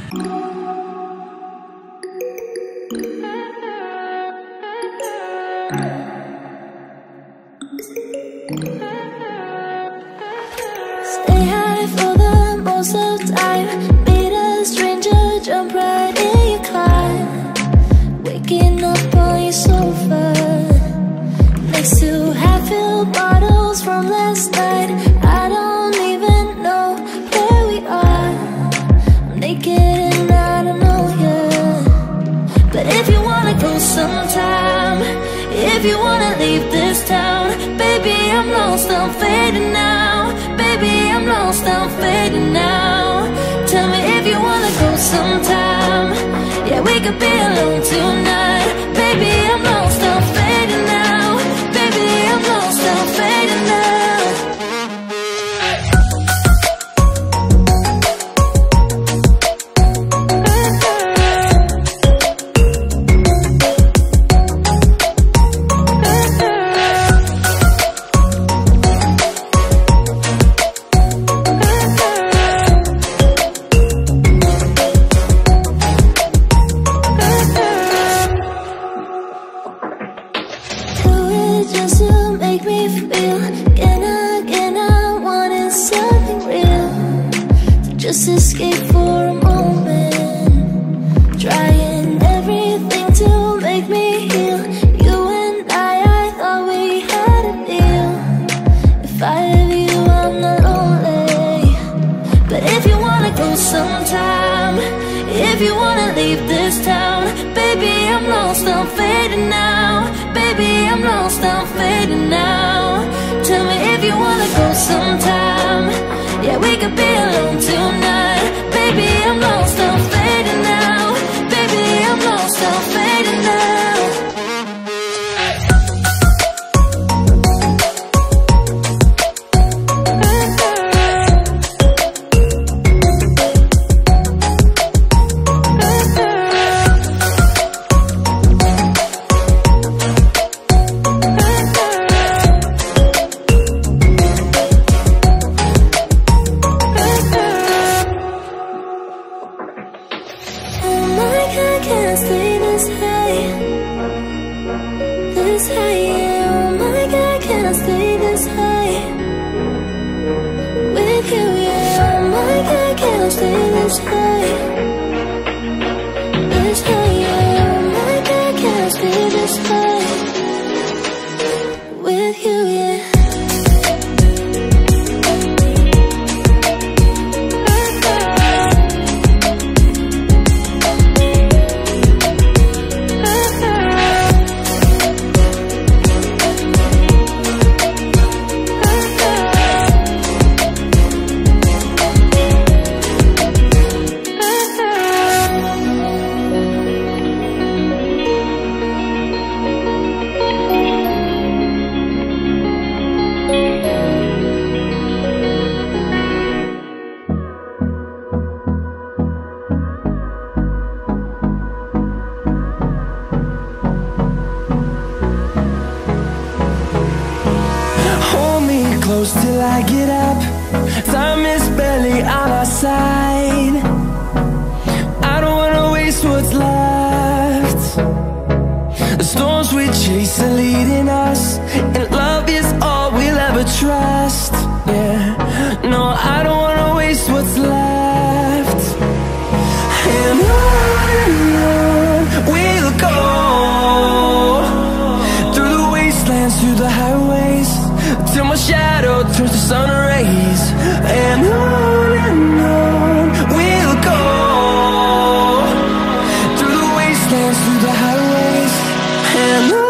Stay high for the most of time. Meet a stranger, jump right in your climb. Waking up on your sofa next to half-filled bottles from last night. I don't even know where we are. I'm naked and I don't know you. But if you wanna go sometime, if you wanna leave this town, baby, I'm lost, I'm fading now. Baby, I'm lost, I'm fading now. Tell me if you wanna go sometime. Yeah, we could be alone tonight. Baby, I'm lost, I'm fading now. Baby, I'm lost, I'm fading now. Just to make me feel again, I wanted something real to just escape for a moment, trying everything to make me heal. You and I thought we had a deal. If I have you, I'm not lonely. But if you wanna go sometime, if you wanna leave this town, baby, I'm lost, I'm fading now. Baby, I'm lost, I'm fading now. Tell me if you wanna go sometime. Yeah, we could be alone tonight. Baby, I'm lost, I'm fading now. Baby, I'm lost, I'm fading now. Close till I get up. Time is barely on our side. I don't wanna waste what's left. The storms we chase are leading us, and love is all we'll ever trust. Yeah, no, I don't wanna waste what's left. And on we'll go, through the wastelands, through the highways, till my shadow turns to sun rays. And on we'll go, through the wastelands, through the highways, and on we'll go.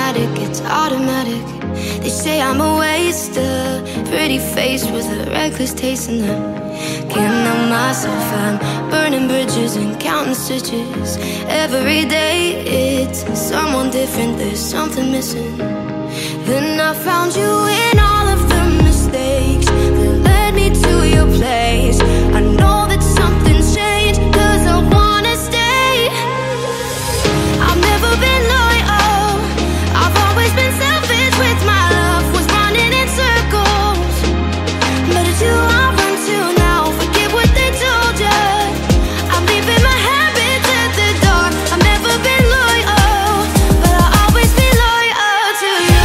dramatic, it's automatic. They say I'm a waste, a pretty face with a reckless taste in them. Can't help myself, I'm burning bridges and counting stitches. Every day it's someone different, there's something missing. Then I found you in all of the mistakes that led me to your place. I know that something's changed, cause I wanna stay. I've never been loyal, I've always been selfish with my love, was running in circles. But it's you I run to now, forget what they told you. I'm leaving my habits at the door. I've never been loyal, but I'll always be loyal to you.